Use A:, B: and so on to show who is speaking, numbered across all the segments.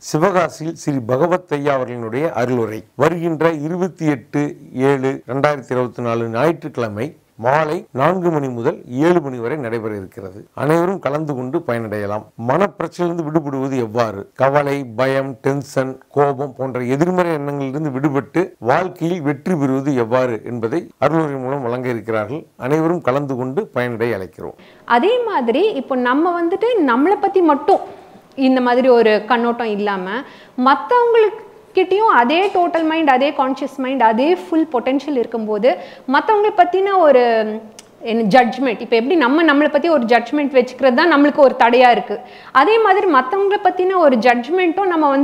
A: சிவகாசியில் ஸ்ரீ பகவத் ஐயா அவர்களினுடைய அருளுரை வருகின்ற 28/7/2024 ஞாயிற்றுக்கிழமை மாலை 4 மணி முதல் 7 மணி வரை நடைபெற இருக்கிறது. அனைவரும் கலந்து கொண்டு பயனடையலாம். மனப்பிரச்சனையிலிருந்து விடுபடுவது எவ்வாறு, கவலை, பயம், டென்ஷன், கோபம் போன்ற எதிர்மறை எண்ணங்களிலிருந்து விடுபட்டு வாழ்க்கையில் வெற்றி பெறுவது எவ்வாறு என்பதை அருளுரை மூலம் வழங்க இருக்கிறார்கள். அனைவரும் கலந்து கொண்டு பயனடைய அழைக்கிறோம்.
B: அதே மாதிரி இப்போ நம்ம நம்மளை பத்தி மட்டும் இந்த மாதிரி ஒரு கண்ணோட்டம் இல்லாம மற்றவங்களுக்கிட்டையும் அதே டோட்டல் மைண்ட், அதே கான்ஷியஸ் மைண்ட், அதே ஃபுல் பொட்டென்ஷியல் இருக்கும்போது மற்றவங்களை பற்றின ஒரு ஜட்ஜ்மெண்ட், இப்போ எப்படி நம்மளை பற்றி ஒரு ஜட்ஜ்மெண்ட் வச்சுக்கிறது தான் நம்மளுக்கு ஒரு தடையாக இருக்குது. அதே மாதிரி மற்றவங்களை பற்றின ஒரு ஜட்ஜ்மெண்ட்டும் நம்ம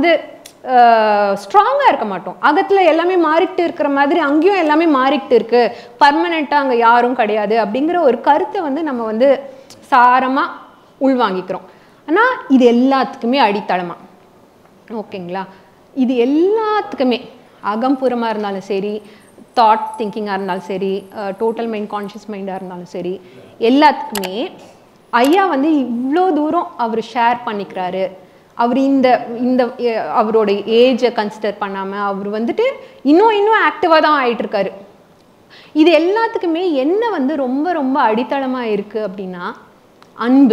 B: ஸ்ட்ராங்காக இருக்க மாட்டோம். அகத்தில் எல்லாமே மாறிக்கிட்டு இருக்கிற மாதிரி அங்கேயும் எல்லாமே மாறிக்கிட்டு இருக்கு, பர்மனெண்ட்டாக அங்கே யாரும் கிடையாது அப்படிங்கிற ஒரு கருத்தை நம்ம சாரமாக உள்வாங்கிக்கிறோம். ஆனால் இது எல்லாத்துக்குமே அடித்தளமாக, ஓகேங்களா, இது எல்லாத்துக்குமே அகம்புறமாக இருந்தாலும் சரி, தாட் திங்கிங்காக இருந்தாலும் சரி, டோட்டல் மைண்ட், கான்ஷியஸ் மைண்டாக இருந்தாலும் சரி, எல்லாத்துக்குமே ஐயா இவ்வளோ தூரம் அவர் ஷேர் பண்ணிக்கிறாரு. அவர் இந்த அவரோட ஏஜை கன்சிடர் பண்ணாமல் அவர் இன்னும் ஆக்டிவாக தான் ஆகிட்டுருக்காரு. இது எல்லாத்துக்குமே என்ன ரொம்ப ரொம்ப அடித்தளமாக இருக்குது அப்படின்னா அன்பு.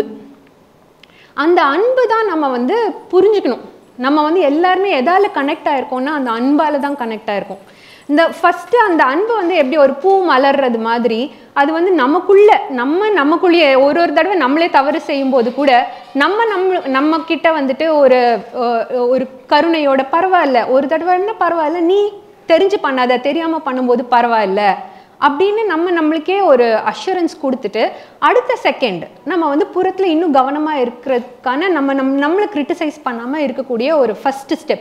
B: அந்த அன்பு தான் நம்ம புரிஞ்சுக்கணும். நம்ம எல்லாருமே எதால கனெக்ட் ஆகிருக்கோம்னா அந்த அன்பால் தான் கனெக்ட் ஆகிருக்கோம். இந்த ஃபஸ்ட்டு அந்த அன்பு எப்படி ஒரு பூ மலர்றது மாதிரி அது நமக்குள்ளேயே ஒரு தடவை நம்மளே தவறு செய்யும்போது கூட நம்ம கிட்ட ஒரு கருணையோட பரவாயில்ல, ஒரு தடவை என்ன பரவாயில்ல, நீ தெரிஞ்சு பண்ணாத, தெரியாமல் பண்ணும்போது பரவாயில்ல அப்படின்னு நம்மளுக்கே ஒரு அஷூரன்ஸ் கொடுத்துட்டு அடுத்த செகண்ட் நம்ம புறத்தில் இன்னும் கவனமாக இருக்கிறதுக்கான நம்மளை கிரிட்டிசைஸ் பண்ணாமல் இருக்கக்கூடிய ஒரு ஃபஸ்ட்டு ஸ்டெப்.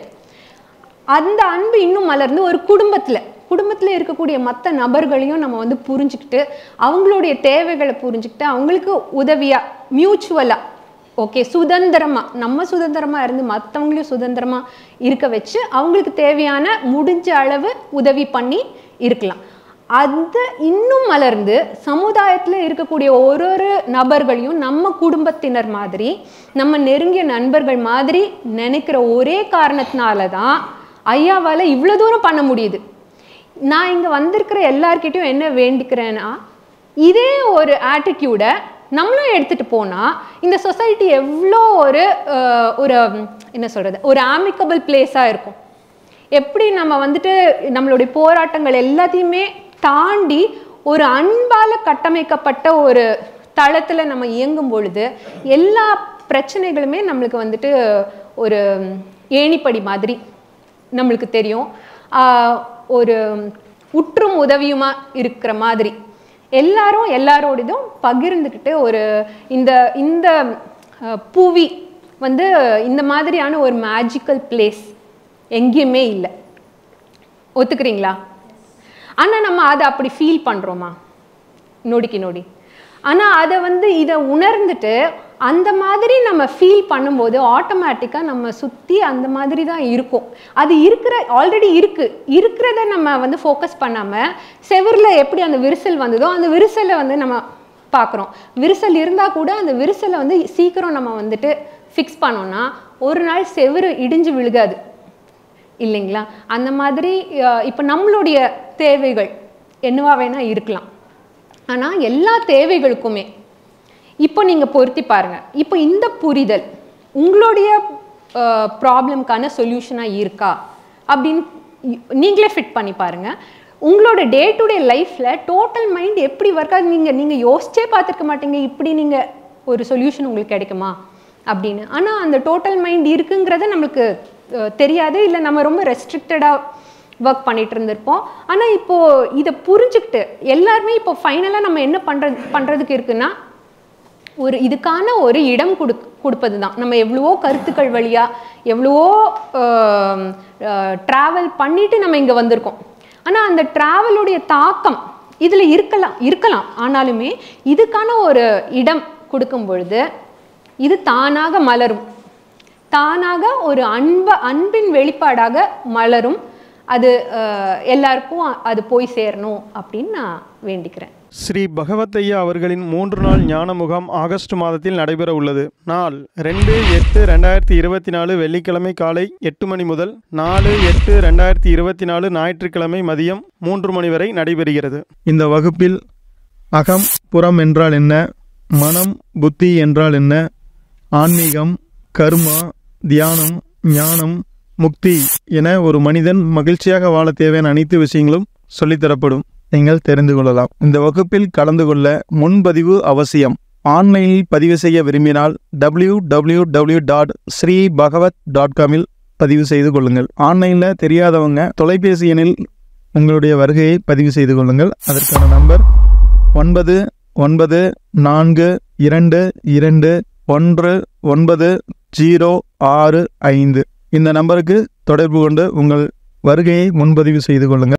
B: அந்த அன்பு இன்னும் மலர்ந்து ஒரு குடும்பத்தில் இருக்கக்கூடிய மற்ற நபர்களையும் நம்ம புரிஞ்சுக்கிட்டு அவங்களுடைய தேவைகளை புரிஞ்சுக்கிட்டு அவங்களுக்கு உதவியாக மியூச்சுவலாக ஓகே சுதந்திரமாக நம்ம சுதந்திரமாக இருந்து மற்றவங்களையும் சுதந்திரமாக இருக்க வச்சு அவங்களுக்கு தேவையான முடிஞ்ச அளவு உதவி பண்ணி இருக்கலாம். அது இன்னும் மலர்ந்து சமுதாயத்தில் இருக்கக்கூடிய ஒரு நபர்களையும் நம்ம குடும்பத்தினர் மாதிரி, நம்ம நெருங்கிய நண்பர்கள் மாதிரி நினைக்கிற ஒரே காரணத்தினால தான் ஐயாவால் இவ்வளோ தூரம் பண்ண முடியுது. நான் இங்கே வந்திருக்கிற எல்லார்கிட்டையும் என்ன வேண்டிக்கிறேன்னா, இதே ஒரு ஆட்டிடியூடை நம்மளும் எடுத்துகிட்டு போனால் இந்த சொசைட்டி எவ்வளோ ஒரு என்ன சொல்கிறது, ஒரு ஆமிக்கபிள் பிளேஸாக இருக்கும். எப்படி நம்ம நம்மளுடைய போராட்டங்கள் எல்லாத்தையுமே தாண்டி ஒரு அன்பால் கட்டமைக்கப்பட்ட ஒரு தளத்தில் நம்ம இயங்கும் பொழுது எல்லா பிரச்சனைகளுமே நம்மளுக்கு ஒரு ஏணிப்படி மாதிரி நம்மளுக்கு தெரியும். ஒரு உற்றும் உதவியுமா இருக்கிற மாதிரி எல்லாரும் எல்லாரோடதும் பகிர்ந்துக்கிட்டு ஒரு இந்த புவி இந்த மாதிரியான ஒரு மேஜிக்கல் பிளேஸ் எங்கேயுமே இல்லை. ஒத்துக்கிறீங்களா? ஆனால் நம்ம அதை அப்படி ஃபீல் பண்ணுறோமா நொடிக்கு நொடி? ஆனால் அதை இதை உணர்ந்துட்டு அந்த மாதிரி நம்ம ஃபீல் பண்ணும்போது ஆட்டோமேட்டிக்காக நம்ம சுற்றி அந்த மாதிரி தான் இருக்கும். அது ஆல்ரெடி இருக்கிறத நம்ம ஃபோக்கஸ் பண்ணாமல் செவரில் எப்படி அந்த விரிசல் வந்ததோ அந்த விரிசலை நம்ம பார்க்குறோம். விரிசல் இருந்தால் கூட அந்த விரிசலை சீக்கிரம் நம்ம ஃபிக்ஸ் பண்ணோன்னா ஒரு நாள் செவரு இடிஞ்சு விழுகாது இல்லைங்களா? அந்த மாதிரி இப்போ நம்மளுடைய தேவைகள் என்னவா வேணால் இருக்கலாம். ஆனால் எல்லா தேவைகளுக்குமே இப்போ நீங்கள் பொருத்தி பாருங்கள். இப்போ இந்த புரிதல் உங்களுடைய ப்ராப்ளம்க்கான சொல்யூஷனாக இருக்கா அப்படின்னு நீங்களே ஃபிட் பண்ணி பாருங்கள். உங்களோட டே டு டே லைஃப்பில் டோட்டல் மைண்ட் எப்படி ஒர்க் ஆகுது நீங்கள் யோசிச்சே பார்த்துருக்க மாட்டீங்க, இப்படி நீங்கள் ஒரு சொல்யூஷன் உங்களுக்கு கிடைக்குமா அப்படின்னு. ஆனால் அந்த டோட்டல் மைண்ட் இருக்குங்கிறத நம்மளுக்கு தெரியாது, இல்லை நம்ம ரொம்ப ரெஸ்ட்ரிக்டடாக ஒர்க் பண்ணிகிட்டு இருந்திருப்போம். ஆனால் இப்போது இதை புரிஞ்சுக்கிட்டு எல்லாருமே இப்போ ஃபைனலாக நம்ம என்ன பண்ணுறதுக்கு இருக்குன்னா இதுக்கான ஒரு இடம் கொடுப்பது தான். நம்ம எவ்வளவோ கருத்துக்கள் வழியாக எவ்வளவோ ட்ராவல் பண்ணிவிட்டு நம்ம இங்கே வந்திருக்கோம். ஆனால் அந்த ட்ராவலுடைய தாக்கம் இதில் இருக்கலாம். ஆனாலுமே இதுக்கான ஒரு இடம் கொடுக்கும் பொழுது இது தானாக மலரும், தானாக ஒரு அன்பின் வெளிப்பாடாக மலரும். அது எல்லாருக்கும் அது போய் சேரணும் அப்படின்னு நான் வேண்டிக்கிறேன்.
C: ஸ்ரீ பகவத்தையா அவர்களின் 3 நாள் ஞான முகாம் ஆகஸ்ட் மாதத்தில் நடைபெற உள்ளது. நாள் 2/8/2024 வெள்ளிக்கிழமை காலை 8 மணி முதல் 4/8/2024 ஞாயிற்றுக்கிழமை மதியம் 3 மணி வரை நடைபெறுகிறது. இந்த வகுப்பில் அகம் புறம் என்றால் என்ன, மனம் புத்தி என்றால் என்ன, ஆன்மீகம், கர்மா, தியானம், ஞானம், முக்தி என ஒரு மனிதன் மகிழ்ச்சியாக வாழ தேவையான அனைத்து விஷயங்களும் சொல்லித்தரப்படும். நீங்கள் தெரிந்து கொள்ளலாம். இந்த வகுப்பில் கலந்து கொள்ள முன்பதிவு அவசியம். ஆன்லைனில் பதிவு செய்ய விரும்பினால் www.sreebhagavat.com பதிவு செய்து கொள்ளுங்கள். ஆன்லைனில் தெரியாதவங்க தொலைபேசி எண்ணில் உங்களுடைய வருகையை பதிவு செய்து கொள்ளுங்கள். அதற்கான நம்பர் 9942219065. இந்த நம்பருக்கு தொடர்பு கொண்டு உங்கள் வருகையை முன்பதிவு செய்து கொள்ளுங்கள்.